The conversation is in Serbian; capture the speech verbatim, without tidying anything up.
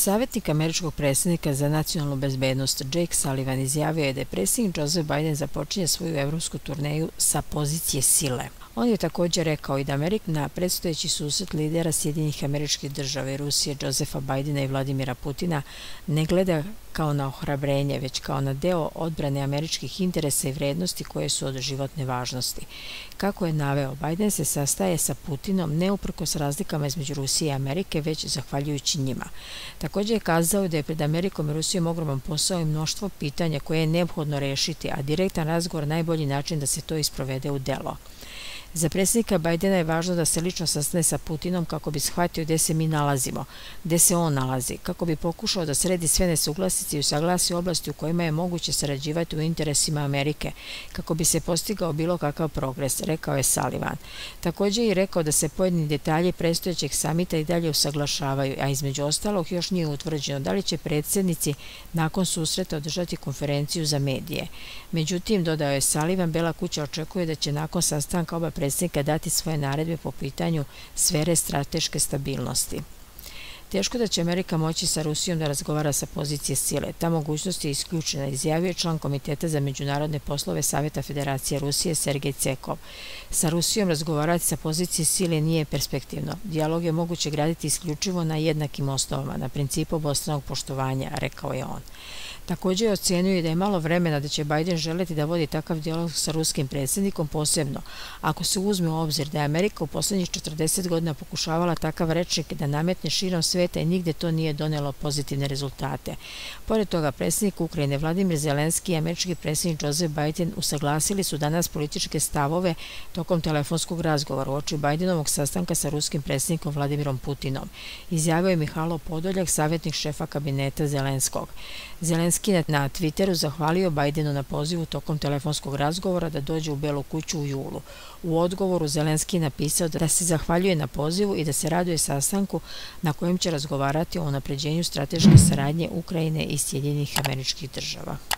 Savjetnik američkog predsjednika za nacionalnu bezbednost Jake Sullivan izjavio je da je predsjednik Joseph Biden započinje svoju evropsku turneju sa pozicije sile. On je također rekao i da Amerika na predstojeći susret lidera Sjedinjenih Američkih Država i Rusije Josepha Bidena i Vladimira Putina ne gleda kao na ohrabrenje, već kao na deo odbrane američkih interesa i vrednosti koje su od životne važnosti. Kako je naveo, Biden se sastaje sa Putinom ne uprkos razlikama između Rusije i Amerike, već zahvaljujući njima. Također je kazao da je pred Amerikom i Rusijom ogroman posao i mnoštvo pitanja koje je neophodno rešiti, a direktan razgovor najbolji način da se to isprovede u delo. Za predsjednika Bidena je važno da se lično sastane sa Putinom kako bi shvatio gde se mi nalazimo, gde se on nalazi, kako bi pokušao da sredi sve nesuglasice i usaglasi oblasti u kojima je moguće sarađivati u interesima Amerike, kako bi se postigao bilo kakav progres, rekao je Sullivan. Također je rekao da se pojedini detalji predstojećeg samita i dalje usaglašavaju, a između ostalog još nije utvrđeno da li će predsjednici nakon susreta održati konferenciju za medije. Međutim, dodao je Sullivan, Bela kuća očekuje da će nakon sastanka oba predsjednika dati svoje naredbe po pitanju sfere strateške stabilnosti. Teško da će Amerika moći sa Rusijom da razgovara sa pozicije sile. Ta mogućnost je isključena, izjavio je član Komiteta za međunarodne poslove Saveta Federacije Rusije Sergej Cekov. Sa Rusijom razgovarati sa pozicije sile nije perspektivno. Dijalog je moguće graditi isključivo na jednakim osnovama, na principu obostranog poštovanja, rekao je on. Također je ocenio da je malo vremena da će Biden želeti da vodi takav dijalog sa ruskim predsjednikom, posebno ako se uzme u obzir da je Amerika u poslednjih četrdeset godina pokušavala takav rečnik da nametne širom sveta i nigde to nije donelo pozitivne rezultate. Pored toga, predsjednik Ukrajine Vladimir Zelenski i američki predsjednik Joseph Biden usaglasili su danas političke stavove tokom telefonskog razgovora uoči Bidenovog sastanka sa ruskim predsjednikom Vladimirom Putinom, izjavio je Mihajlo Podoljak, savjetnik šefa kabineta Zelenskog. Zelenski je na Twitteru zahvalio Bidenu na pozivu tokom telefonskog razgovora da dođe u Belu kuću u julu. U odgovoru Zelenski je napisao da se zahvaljuje na pozivu i da se raduje sastanku na kojem će razgovarati o unapređenju strateške saradnje Ukrajine i Sjedinjenih Američkih Država.